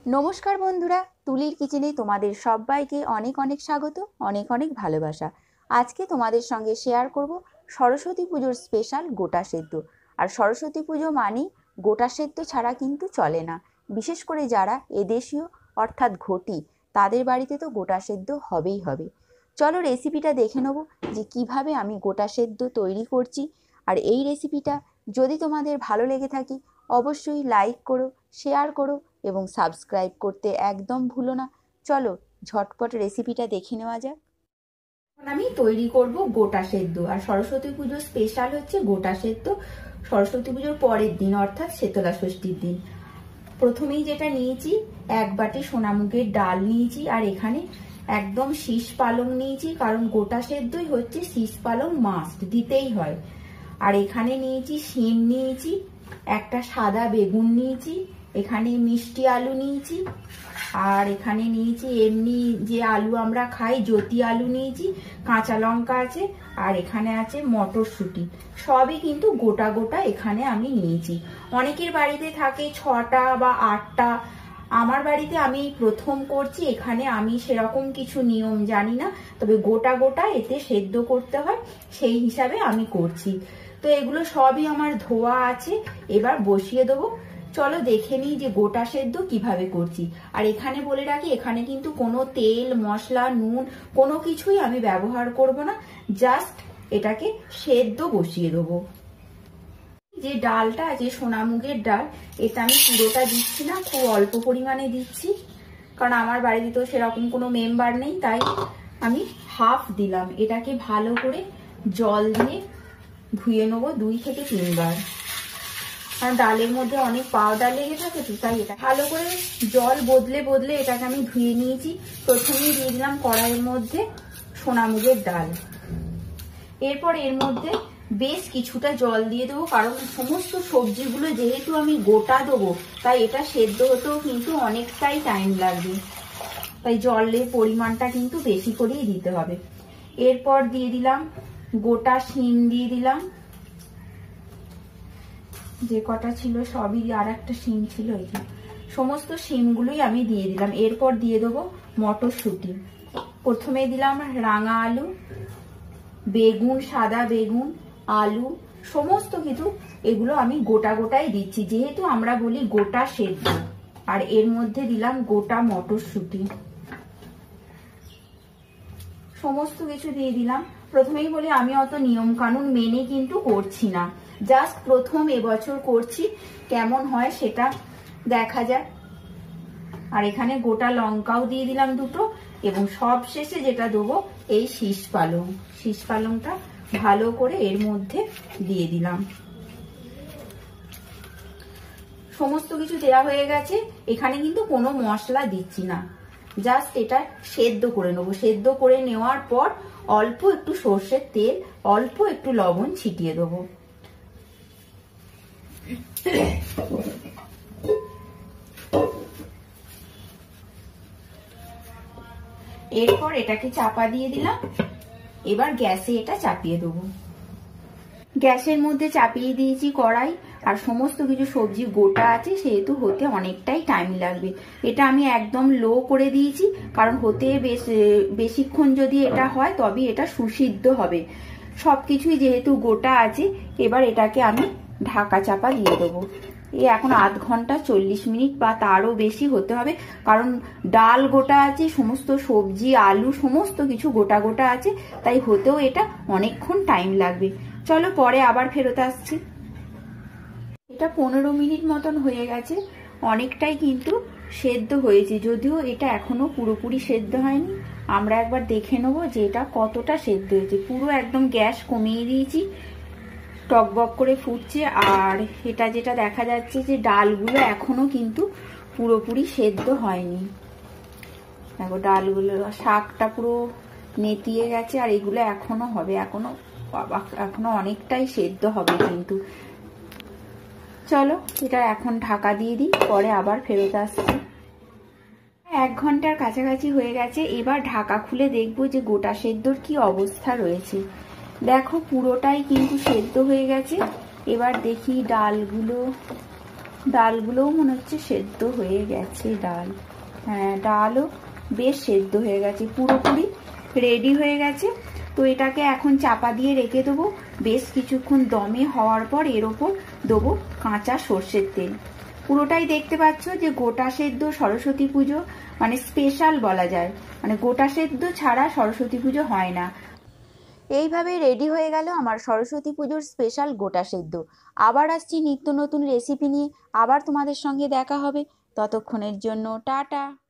নমস্কার বন্ধুরা, তুলির কিচেনে তোমাদের সবাইকে অনেক অনেক স্বাগত, অনেক অনেক ভালোবাসা। আজকে তোমাদের সঙ্গে শেয়ার করব সরস্বতী পুজোর স্পেশাল গোটা সেদ্ধ। আর সরস্বতী পুজো মানেই গোটা সেদ্ধ ছাড়া কিন্তু চলে না। বিশেষ করে যারা এদেশীয় অর্থাৎ ঘটি, তাদের বাড়িতে তো গোটা সেদ্ধ হবেই হবে। চলো রেসিপিটা দেখে নেব যে কিভাবে আমি গোটা সেদ্ধ তৈরি করছি। আর এই রেসিপিটা যদি তোমাদের ভালো লেগে থাকে অবশ্যই লাইক করো, শেয়ার করো এবং সাবস্ক্রাইব করতে একদম ভুলো না। চলো ঝটপট রেসিপিটা দেখে নেওয়া যাক। এখন আমি তৈরি করব গোটা সেদ্ধ। আর সরস্বতী পুজোর স্পেশাল হচ্ছে গোটা সেদ্ধ। সরস্বতী পুজোর পরের দিন অর্থাৎ শীতলা ষষ্ঠীর দিন। প্রথমেই যেটা নিয়েছি, 1 বাটি সোনামুগের ডাল নিয়েছি। আর এখানে একদম শীষ পালং নিয়েছি, কারণ গোটা সেদ্ধই হচ্ছে শীষ পালং মাস্ট দিতেই হয়। আর এখানে নিয়েছি শিম নিয়েছি, একটা সাদা বেগুন নিয়েছি, এখানে মিষ্টি আলু নিয়েছি, আর এখানে নিয়েছি এমনি যে আলু আমরা খাই জ্যোতি আলু নিয়েছি, কাঁচা লঙ্কা আছে, আর এখানে আছে মটরশুঁটি। সবই কিন্তু গোটা গোটা এখানে আমি নিয়েছি। অনেকের বাড়িতে থাকে 6টা বা 8টা, আমার বাড়িতে আমি প্রথম করছি, এখানে আমি সেরকম কিছু নিয়ম জানি না, তবে গোটা গোটা এতে সেদ্ধ করতে হয় সেই হিসাবে আমি করছি। তো এগুলো সবই আমার ধোয়া আছে, এবার বসিয়ে দেবো। চলো দেখে নিই যে গোটা সেদ্ধ কিভাবে করছি। আর এখানে বলে রাখি, এখানে কিন্তু কোনো তেল মশলা নুন কোনো কিছুই আমি ব্যবহার করব না, জাস্ট এটাকে সেদ্ধ বসিয়ে দেবো। যে ডালটা আছে সোনামুগের ডাল, এটা আমি পুরোটা দিচ্ছি না, খুব অল্প পরিমাণে দিচ্ছি, কারণ আমার বাড়িতে তো সেরকম কোনো মেম্বার নেই, তাই আমি হাফ দিলাম। এটাকে ভালো করে জল দিয়ে ধুয়ে নেবো 2 থেকে 3 বার, কারণ ডালের মধ্যে অনেক পাউডার লেগে থাকে, তো তাই এটা ভালো করে জল বদলে বদলে এটাকে আমি ধুয়ে নিয়েছি। প্রথমেই দিয়ে দিলাম কড়াইয়ের মধ্যে সোনামুগের ডাল। এরপর এর মধ্যে বেশ কিছুটা জল দিয়ে দেবো, কারণ সমস্ত সবজিগুলো যেহেতু আমি গোটা দেবো, তাই এটা সেদ্ধ হতেও কিন্তু অনেকটাই টাইম লাগবে, তাই জলের পরিমাণটা কিন্তু বেশি করেই দিতে হবে। এরপর দিয়ে দিলাম গোটা শিম, দিয়ে দিলাম যে কটা ছিল সবই, আর একটা শিম ছিল, এই সমস্ত শিমগুলোই আমি দিয়ে দিলাম। এরপর দিয়ে দেবো মটরশুঁটি। প্রথমে দিলাম রাঙা আলু, বেগুন, সাদা বেগুন, আলু, সমস্ত কিছু এগুলো আমি গোটা গোটাই দিচ্ছি, যেহেতু আমরা বলি গোটা সেদ্ধ। আর এর মধ্যে দিলাম গোটা মটরশুঁটি, সমস্ত কিছু দিয়ে দিলাম। প্রথমেই বলি আমি অত নিয়ম কানুন মেনে কিন্তু করছি না, জাস্ট প্রথম এবছর করছি, কেমন হয় সেটা দেখা যাক। আর এখানে গোটা লঙ্কাও দিয়ে দিলাম 2টো, এবং সব শেষে যেটা দেবো এই শীষ পালং, শীষ পালংটা ভালো করে এর মধ্যে দিয়ে দিলাম। সমস্ত কিছু দেওয়া হয়ে গেছে, এখানে কিন্তু কোনো মশলা দিচ্ছি না, জাস্ট এটা সেদ্ধ করে নেবো। সেদ্ধ করে নেওয়ার পর অল্প একটু সর্ষের তেল, অল্প একটু লবণ ছিটিয়ে দেবো। এরপর এটাকে চাপা দিয়ে দিলাম। এবার গ্যাসে এটা চাপিয়ে দেবো। গ্যাসের মধ্যে চাপিয়ে দিয়েছি কড়াই, আর সমস্ত কিছু সবজি গোটা আছে সেহেতু হতে অনেকটাই টাইম লাগবে। এটা আমি একদম লো করে দিয়েছি, কারণ হতে বেশিক্ষণ যদি এটা হয় তবে এটা সুসিদ্ধ হবে। সবকিছুই যেহেতু গোটা আছে, এবার এটাকে আমি ঢাকা চাপা দিয়ে দেবো। এই এখন আধ ঘন্টা 40 মিনিট বা তারও বেশি হতে হবে, কারণ ডাল গোটা আছে, সমস্ত সবজি আলু সমস্ত কিছু গোটা গোটা আছে, তাই হতেও এটা অনেকক্ষণ টাইম লাগবে। চলো পরে আবার ফেরত আসছি। এটা 15 মিনিট মতন হয়ে গেছে, অনেকটাই কিন্তু সেদ্ধ হয়েছে, যদিও এটা এখনো পুরোপুরি সেদ্ধ হয়নি। আমরা একবার দেখে নেবো যে এটা কতটা সেদ্ধ হয়েছে। পুরো একদম গ্যাস কমিয়ে দিয়েছি, টকবক করে ফুটছে। আর এটা যেটা দেখা যাচ্ছে যে ডালগুলো এখনো কিন্তু পুরোপুরি সেদ্ধ হয়নি। দেখো ডালগুলো, শাকটা পুরো নেতিয়ে গেছে, আর এগুলো এখনো হবে, এখনো অনেকটাই সেদ্ধ হবে কিন্তু। চলো এটা এখন ঢাকা দিয়ে দিই, পরে আবার ফেরত আসছি। 1 ঘন্টার কাছাকাছি হয়ে গেছে। এবার ঢাকা খুলে দেখবো যে গোটা সেদ্ধর কি অবস্থা রয়েছে। দেখো পুরোটাই কিন্তু সেদ্ধ হয়ে গেছে। এবার দেখি ডালগুলো ডালগুলোও মনে হচ্ছে সেদ্ধ হয়ে গেছে। হ্যাঁ, ডালও বেশ সেদ্ধ হয়ে গেছে, পুরোপুরি রেডি হয়ে গেছে। তো এটাকে এখন চাপা দিয়ে রেখে দেবো বেশ কিছুক্ষণ দমে হওয়ার পর এর ওপর দেবো কাঁচা সর্ষের তেল। পুরোটাই দেখতে পাচ্ছ যে গোটা সেদ্ধ সরস্বতী পুজো মানে স্পেশাল বলা যায়, মানে গোটা সেদ্ধ ছাড়া সরস্বতী পুজো হয় না। এইভাবে রেডি হয়ে গেল আমার সরস্বতী পুজোর স্পেশাল গোটা সেদ্ধ। আবার আসছি নিত্য নতুন রেসিপি নিয়ে, আবার তোমাদের সঙ্গে দেখা হবে। ততক্ষণের জন্য টাটা।